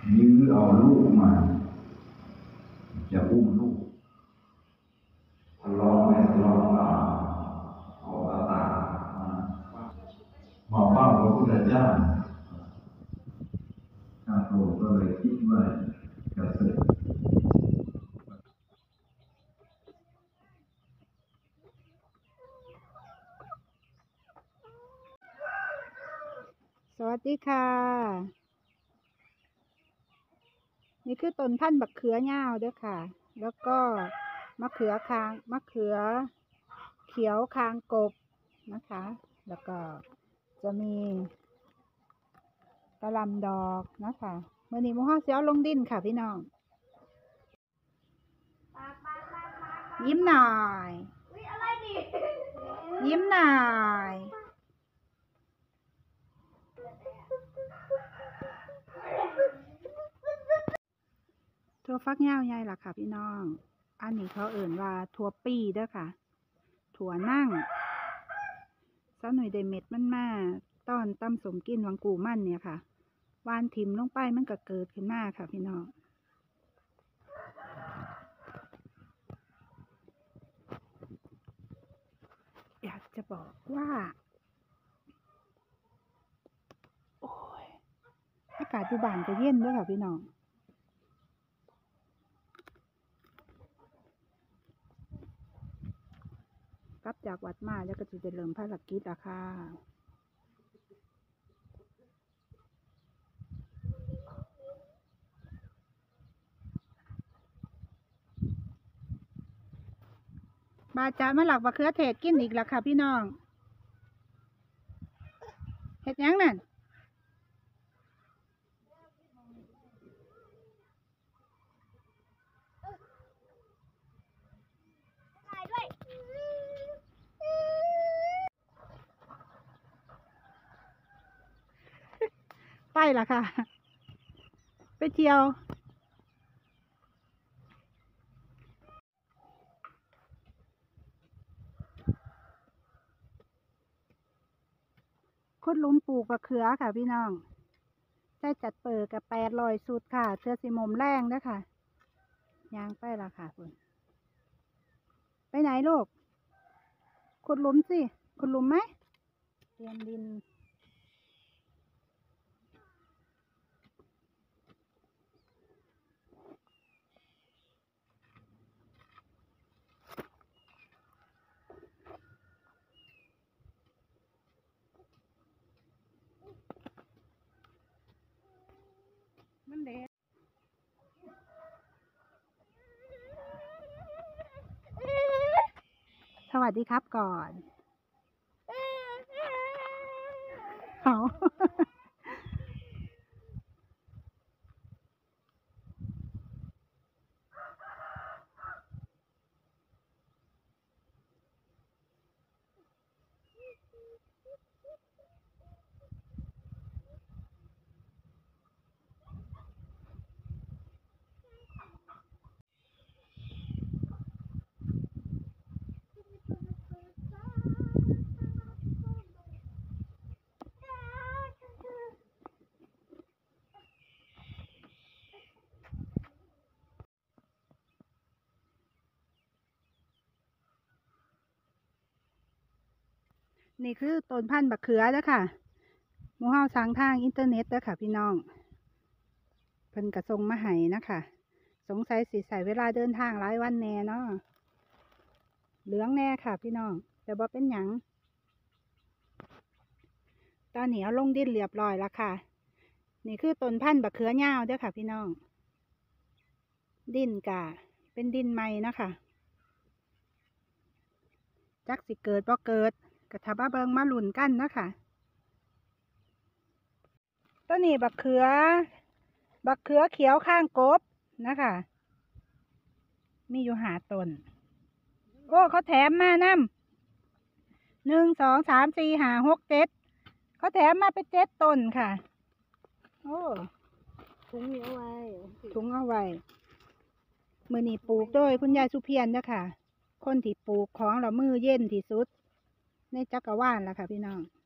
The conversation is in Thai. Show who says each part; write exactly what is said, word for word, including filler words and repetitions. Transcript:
Speaker 1: ยื้อเอาลูกมาจะอุ้มลูกทะเลาะไม่ทะเลาะเอาเอาตามาเฝ้าพระพุทธเจ้าข้าพระองค์ก็เลยคิดว่าจะเสด็จ
Speaker 2: สวัสดีค่ะนี่คือต้นพันธุ์บักเขือยาวเด้อค่ะ แล้วก็มะเขือคางมะเขือเขียวคางกบนะคะ แล้วก็จะมีกระหล่ำดอกนะคะเมื่อนี้มุ้งห้าเสียวลงดินค่ะพี่น้องยิ้มหน่อยยิ้มหน่อยถั่วฟักยาวใหญ่ล่ะค่ะพี่น้องอันนี้เขาเอิ่นว่าถั่วปีเด้อค่ะถั่วนั่งซะหน่อยได้เม็ดมันมาตอนตำสมกินวังกูมันเนี่ยค่ะวานถิ่มลงไปมันก็เกิดขึ้นมาค่ะพี่น้องอยากจะบอกว่าโอ้ยอากาศอยู่บ้านก็เย็นด้วยค่ะพี่น้องกลับจากวัดมาแล้วก็จะเริ่มภารกิจแล้วค่ะบาจามาหลักมะเขือเทศกินอีกแล้วค่ะพี่น้องเห็ดยังนั่นไปละค่ะไปเที่ยวคุดลุ้มปลูกมะเขือค่ะพี่น้องได้จัดเปิดกับแปดลอยสุดค่ะเธอสิมมแรงนะค่ะยางไปละค่ะคุณไปไหนลูกขุดหลุมสิขุดหลุมไหมเตรียมดินมันเด็ดสวัสดีครับก่อนเขานี่คือต้นพันธุ์บักเขือแล้วค่ะหมู่เฮาสั่งทางอินเทอร์เน็ตแล้วค่ะพี่น้องเพิ่นกระทรงมาให้นะคะสงสัยสิใส่เวลาเดินทางหลายวันแน่เนาะเหลืองแน่ค่ะพี่น้องแต่บ่เป็นหยังตอนนี้เอาลงดินเรียบร้อยแล้วค่ะนี่คือต้นพันธุ์บักเขือยาวเด้อค่ะพี่น้องดินกะเป็นดินใหม่นะคะจักสิเกิดบ่เกิดกระทบะเบิงมาหลุนกันนะคะต้นนี้บักเขือบักเขือเขียวข้างกบนะคะมีอยู่หาต้นโอ้เขาแถมมานำหนึ่งสองสามสี่ห้าหกเจ็ดเขาแถมมาเป็นเจ็ดต้นค่ะโอ้ถุงเอาไว้ถุงเอาไว้มือนี่ปลูกโดยคุณยายสุเพียรนะคะคนที่ปลูกของเรามือเย็นที่สุดในจักรวาลล่ะค่ะพี่น้อง